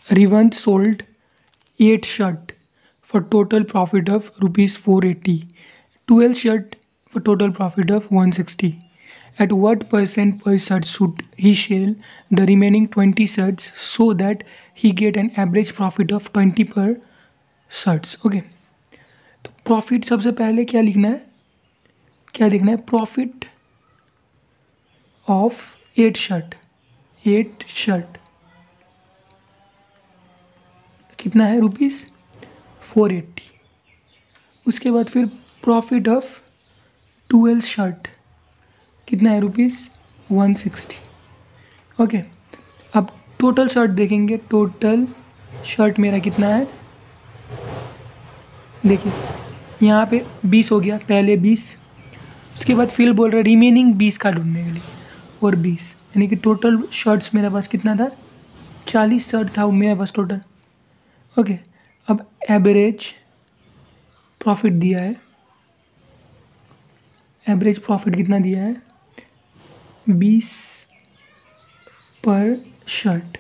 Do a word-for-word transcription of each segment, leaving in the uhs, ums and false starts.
Revant sold eight shirt for total profit of rupees four eighty. twelve shirt for total profit of one sixty. At what percent per shirt should he sell the remaining twenty shirts so that he get an average profit of twenty per shirts? Okay. तो profit सबसे पहले क्या लिखना है, क्या लिखना है, profit of eight shirt, eight shirt कितना है, रुपीज़ फोर एट्टी. उसके बाद फिर प्रॉफिट ऑफ ट्वेल्व शर्ट कितना है, रुपीज़ वन सिक्सटी. ओके. अब टोटल शर्ट देखेंगे, टोटल शर्ट मेरा कितना है, देखिए यहाँ पे बीस हो गया, पहले बीस, उसके बाद फिर बोल रहा है रिमेनिंग बीस का ढूंढने के लिए और बीस, यानी कि टोटल शर्ट्स मेरे पास कितना था, चालीस शर्ट था मेरे पास टोटल. ओके. अब एवरेज प्रॉफिट दिया है, एवरेज प्रॉफिट कितना दिया है, बीस पर शर्ट.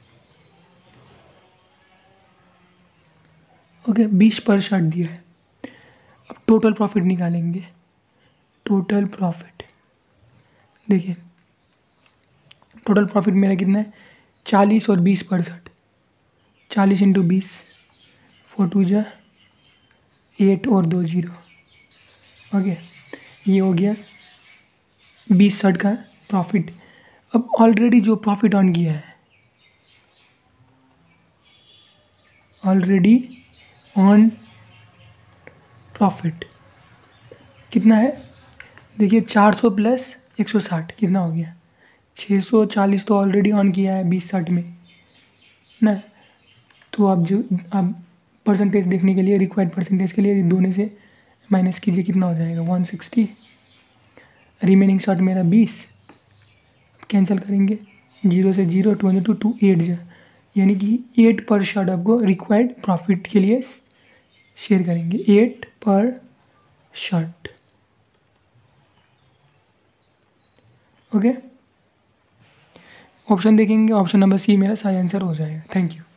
ओके, बीस पर शर्ट दिया है. अब टोटल प्रॉफिट निकालेंगे, टोटल प्रॉफिट देखिए, टोटल प्रॉफिट मेरा कितना है, चालीस और बीस पर शर्ट, चालीस इंटू बीस, फोर टू जा एट और दो जीरो. ओके, ये हो गया बीस शर्ट का प्रॉफिट. अब ऑलरेडी जो प्रॉफिट ऑन किया है, ऑलरेडी ऑन प्रॉफिट कितना है, देखिए चार सौ प्लस एक सौ साठ कितना हो गया, छः सौ चालीस तो ऑलरेडी ऑन किया है बीस शर्ट में ना. तो आप जो आप परसेंटेज देखने के लिए, रिक्वायर्ड परसेंटेज के लिए दोनों से माइनस कीजिए, कितना हो जाएगा, वन सिक्सटी. रिमेनिंग शर्ट मेरा बीस, कैंसिल करेंगे, जीरो से zero, two hundred two two eight जा, यानी कि एट पर शर्ट आपको रिक्वायर्ड प्रॉफिट के लिए शेयर करेंगे, एट पर शर्ट. ओके. ऑप्शन देखेंगे, ऑप्शन नंबर सी मेरा सही आंसर हो जाएगा. Thank you.